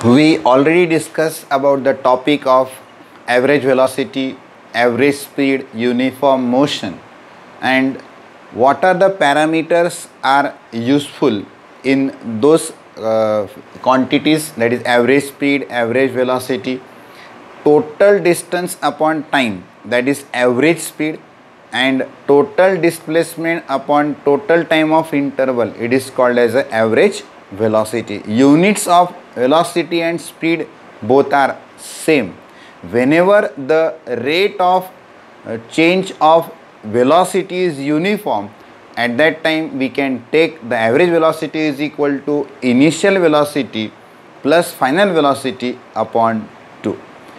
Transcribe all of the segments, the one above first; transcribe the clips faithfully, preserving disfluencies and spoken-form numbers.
We already discussed about the topic of average velocity, average speed, uniform motion, and what are the parameters are useful in those uh, quantities, that is average speed, average velocity, total distance upon time, that is average speed, and total displacement upon total time of interval, it is called as a average velocity. Units of velocity and speed both are same. Whenever the rate of uh, change of velocity is uniform, at that time we can take the average velocity is equal to initial velocity plus final velocity upon two.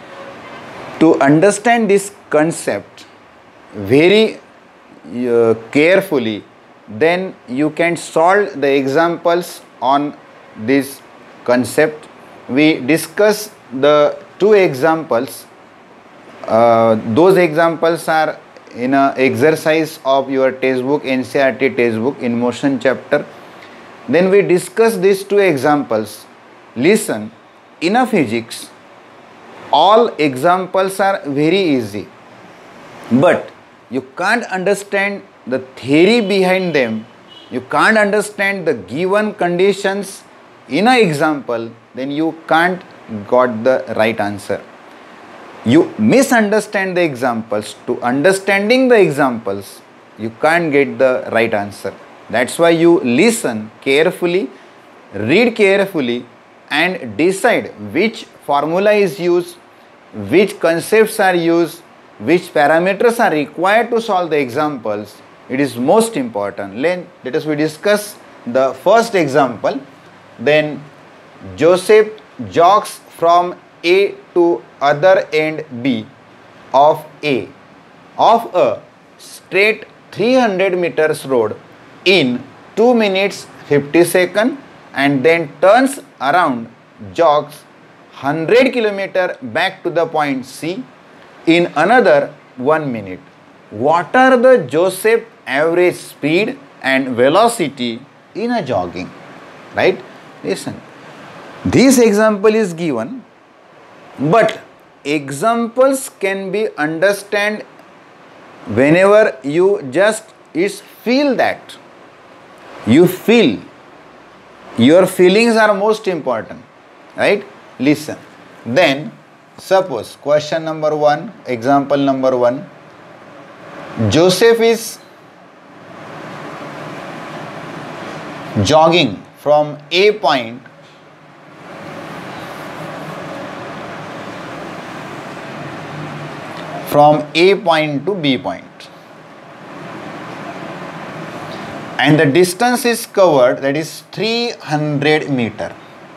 To understand this concept very uh, carefully, then you can solve the examples on this concept. We discuss the two examples. Uh, those examples are in a exercise of your textbook, N C E R T textbook, in motion chapter. Then we discuss these two examples. Listen, in a physics, all examples are very easy, but you can't understand the theory behind them, you can't understand the given conditions in an example, then you can't got the right answer. You misunderstand the examples. To understanding the examples, you can't get the right answer. That's why you listen carefully, read carefully, and decide which formula is used, which concepts are used, which parameters are required to solve the examples. It is most important. Let, let us we discuss the first example. Then Joseph jogs from A to other end B of A of a straight three hundred meters road in two minutes fifty seconds and then turns around, jogs one hundred kilometers back to the point C in another one minute. What are the Joseph average speed and velocity in a jogging? Right? Listen, this example is given, but examples can be understand whenever you just is feel that. You feel. Your feelings are most important. Right? Listen. Then suppose question number one, example number one. Joseph is jogging from A point from A point to B point, and the distance is covered, that is three hundred meter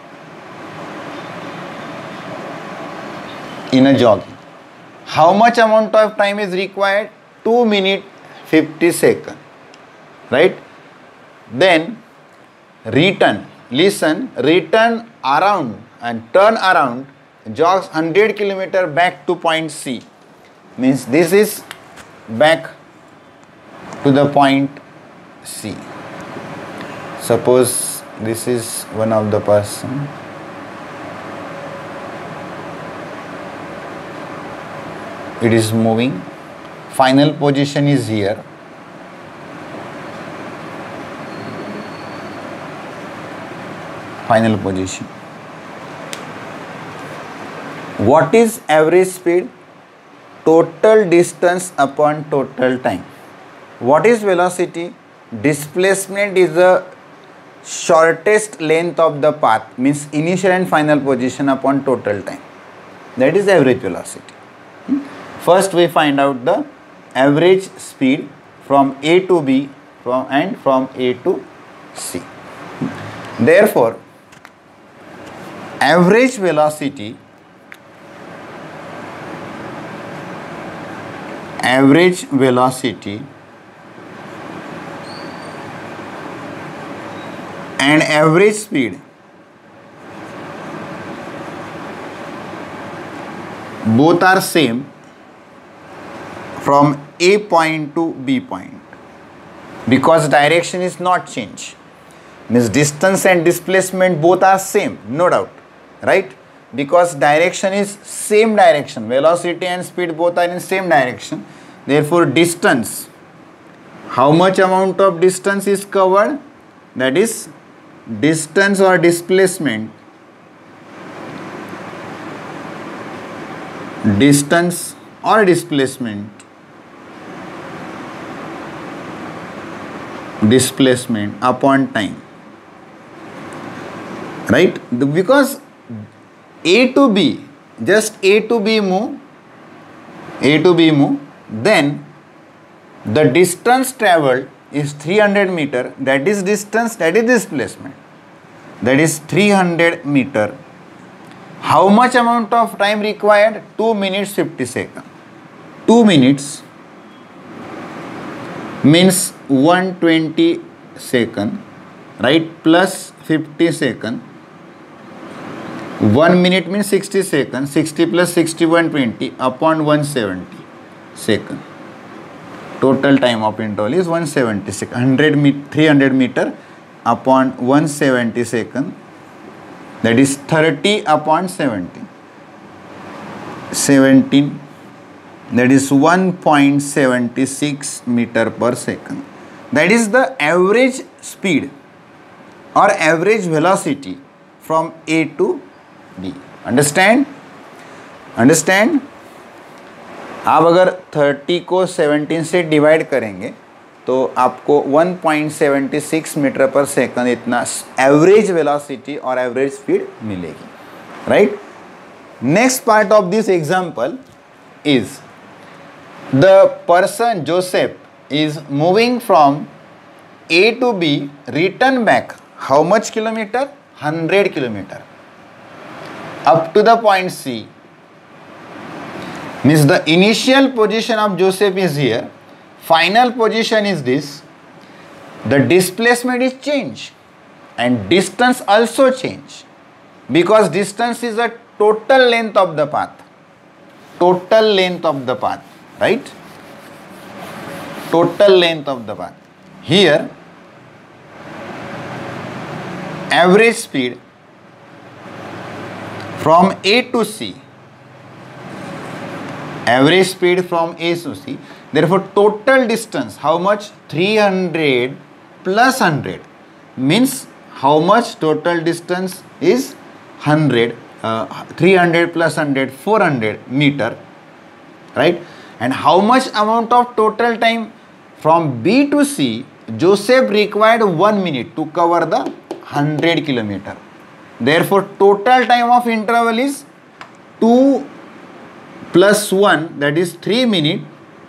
in a jogging. How much amount of time is required? two minutes fifty seconds, right? Then return, listen, return around and turn around, jogs one hundred kilometers back to point C. Means this is back to the point C. Suppose this is one of the person. It is moving. Final position is here. Final position. What is average speed? Total distance upon total time. What is velocity? Displacement is the shortest length of the path, means initial and final position upon total time. That is average velocity. First we find out the average speed from A to B from and from A to C. Therefore, average velocity average velocity and average speed both are same from A point to B point, because direction is not changed, means distance and displacement both are same, no doubt, right? because direction is same direction, velocity and speed both are in same direction. Therefore distance, how much amount of distance is covered, that is distance or displacement, distance or displacement, displacement upon time, right? Because A to B, just A to B move, A to B move, then the distance traveled is three hundred meter, that is distance, that is displacement, that is three hundred meter. How much amount of time required? two minutes fifty seconds. two minutes means one hundred twenty second, right, plus fifty second. one minute means sixty seconds, sixty plus sixty, one hundred twenty upon one hundred seventy second. Total time of interval is one hundred seventy seconds. one hundred, three hundred meter upon one hundred seventy second, that is thirty upon seventy. seventeen, that is one point seven six meter per second. That is the average speed or average velocity from A to B. Understand? Understand? आप अगर thirty को seventeen से divide करेंगे तो आपको one point seven six metre पर second इतना average velocity और एवरेज स्पीड मिलेगी, right? Next part of this example is the person Joseph is moving from A to B, return back how much kilometre? one hundred kilometre up to the point C. Means the initial position of Joseph is here, final position is this, the displacement is changed and distance also change, because distance is a total length of the path, total length of the path, right? Total length of the path. Here average speed from A to C, average speed from A to C, therefore total distance how much? three hundred plus one hundred means how much total distance is one hundred, uh, three hundred plus one hundred, four hundred meter, right? And how much amount of total time from B to C? Joseph required one minute to cover the one hundred kilometer. Therefore total time of interval is two plus one, that is three minutes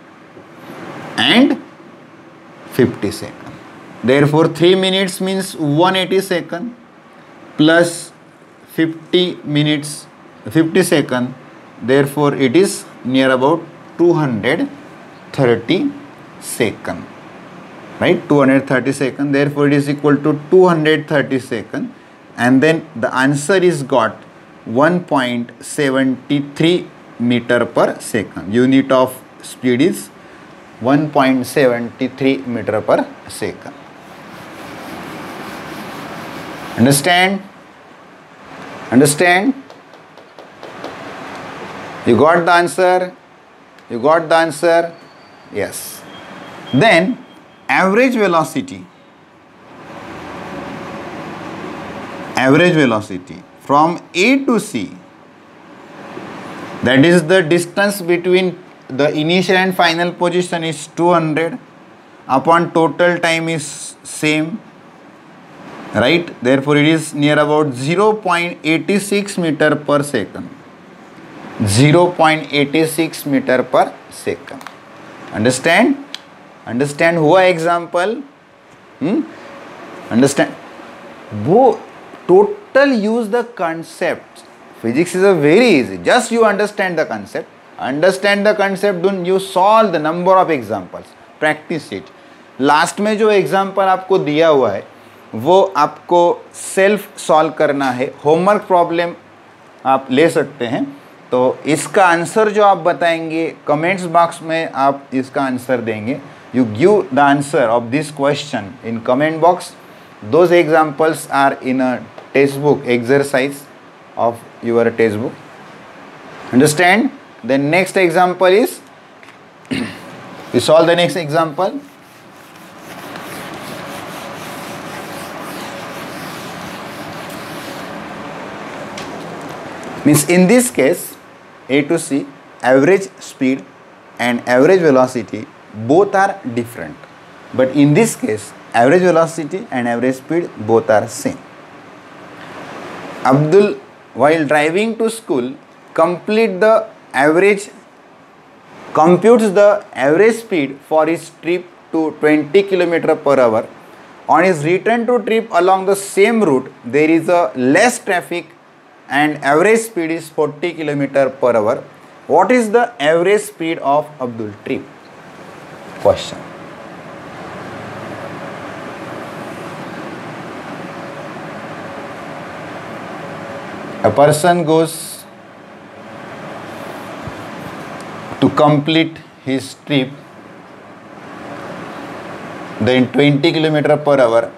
and fifty seconds. Therefore three minutes means one hundred eighty seconds plus fifty minutes, fifty seconds, therefore it is near about two hundred thirty seconds, right? two hundred thirty seconds, therefore it is equal to two hundred thirty seconds, and then the answer is got one point seven three meter per second. Unit of speed is one point seven three meter per second. Understand? Understand? You got the answer? You got the answer? Yes. Then average velocity. Average velocity from A to C, that is the distance between the initial and final position is two hundred upon total time is same, right? Therefore it is near about zero point eight six meter per second, zero point eight six meter per second. Understand? Understand हुआ example? hmm? Understand? वो total use the concept. Physics is a very easy, just you understand the concept, understand the concept, don't you solve the number of examples, practice it. Last में जो example आपको दिया हुआ है वो आपको self solve करना है, होमवर्क प्रॉब्लम आप ले सकते हैं। तो इसका आंसर जो आप बताएंगे कमेंट्स बॉक्स में आप इसका आंसर देंगे, you give the answer of this question in comment box. Those examples are in a textbook exercise, of your textbook. Understand? The next example is, we solve the next example. Means in this case, A to C, average speed and average velocity both are different. But in this case, average velocity and average speed both are same. Abdul, while driving to school, complete the average, computes the average speed for his trip to twenty kilometers per hour. On his return to trip along the same route, there is a less traffic and average speed is forty kilometers per hour. What is the average speed of Abdul trip? Question. A person goes to complete his trip, then twenty kilometers per hour,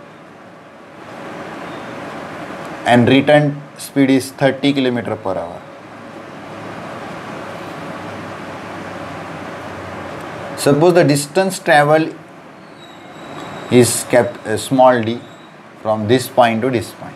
and return speed is thirty kilometers per hour. Suppose the distance traveled is kept uh, small d from this point to this point.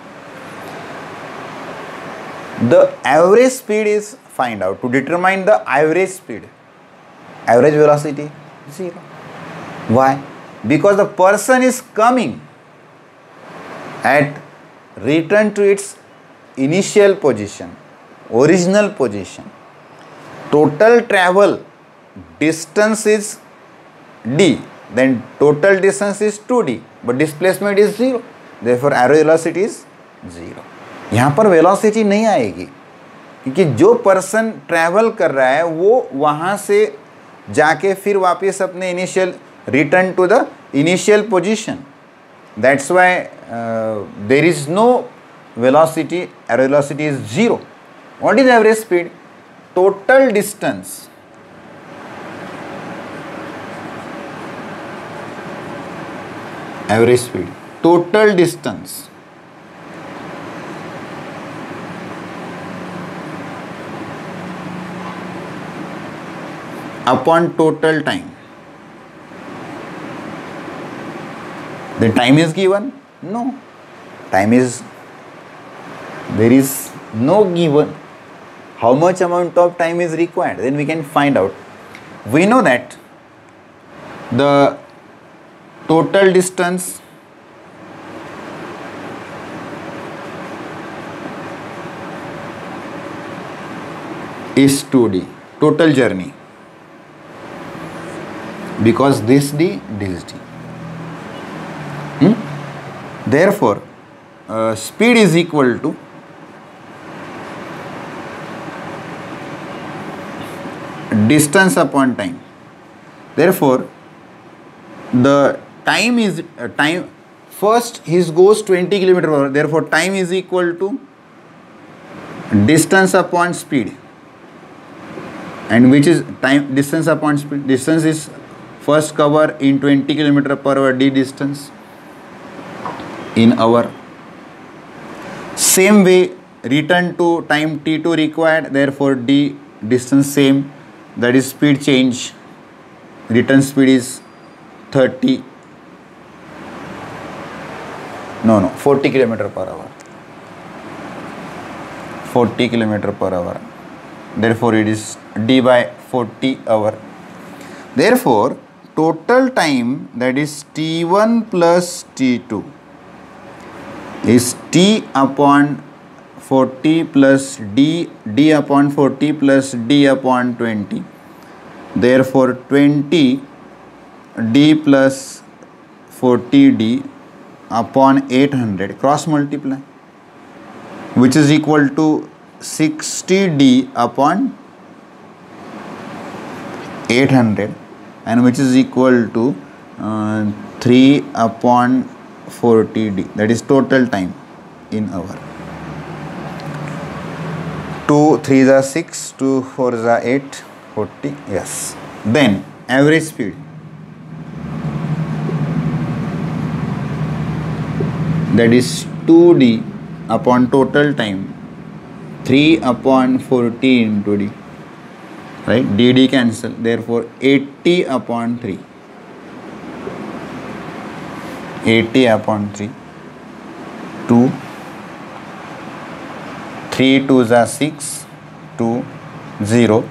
The average speed is find out. To determine the average speed, average velocity zero. Why? Because the person is coming at return to its initial position, original position. Total travel distance is d, then total distance is two d, but displacement is zero. Therefore average velocity is zero. यहाँ पर velocity नहीं आएगी क्योंकि जो person travel कर रहा है वो वहाँ से जाके फिर वापस अपने initial return to the initial position. That's why there is no velocity. Average velocity is zero. What is average speed? Total distance average speed total distance upon total time. The time is given? No. Time is, there is no given. How much amount of time is required? Then we can find out. We know that the total distance is two d. Total journey. Because this d, this d. Hmm? Therefore, uh, speed is equal to distance upon time. Therefore, the time is uh, time. First, he goes twenty kilometers per hour. Therefore, time is equal to distance upon speed. And which is time distance upon speed? Distance is first cover in twenty kilometers per hour d distance in hour. Same way return to time t two required, therefore d distance same, that is speed change. Return speed is thirty, no no forty kilometers per hour. forty kilometers per hour. Therefore it is d by forty hour. Therefore total time, that is t one plus t two, is t upon forty plus d, d upon forty plus d upon twenty. Therefore twenty d plus forty d upon eight hundred, cross multiply, which is equal to sixty d upon eight hundred, and which is equal to uh, three upon forty d, that is total time in hour. two threes are six, two fours are eight, forty, yes. Then average speed, that is two d upon total time three upon forty into D, right, D D cancel, therefore eighty upon three, eighty upon three, two, three two ज़ा six, two, zero,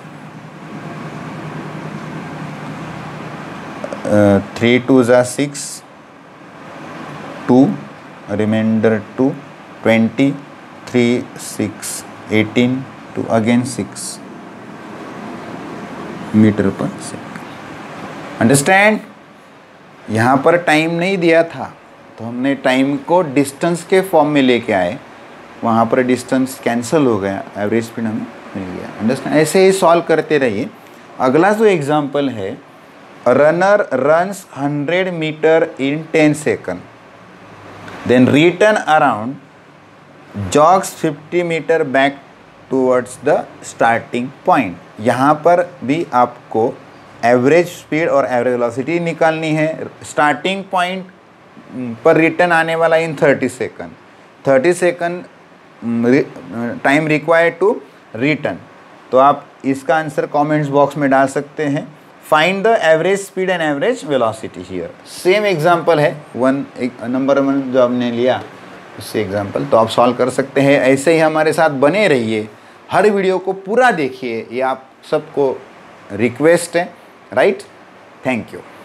three two ज़ा six, two, reminder two, twenty, three, six, eighteen, two, again six metre पर second. Understand? यहाँ पर time नहीं दिया था तो हमने टाइम को डिस्टेंस के फॉर्म में लेके आए, वहाँ पर डिस्टेंस कैंसिल हो गया, एवरेज स्पीड हमें मिल गया। अंडरस्टैंड? ऐसे ही सॉल्व करते रहिए। अगला जो एग्जांपल है, runner runs hundred metre in ten second, then return around jogs fifty metre back towards the starting point. यहाँ पर भी आपको एवरेज स्पीड और एवरेज वेलोसिटी निकालनी है। स्टार्टिंग पॉइंट पर रिटर्न आने वाला in thirty second, thirty second time required to return. तो आप इसका आंसर कमेंट्स बॉक्स में डाल सकते हैं। Find the average speed and average velocity here. Same example है, वन एक नंबर वन जो आपने लिया उससे एग्जांपल, तो आप सॉल्व कर सकते हैं। ऐसे ही हमारे साथ बने रहिए, हर वीडियो को पूरा देखिए, ये आप सबको रिक्वेस्ट है, राइट? Thank you.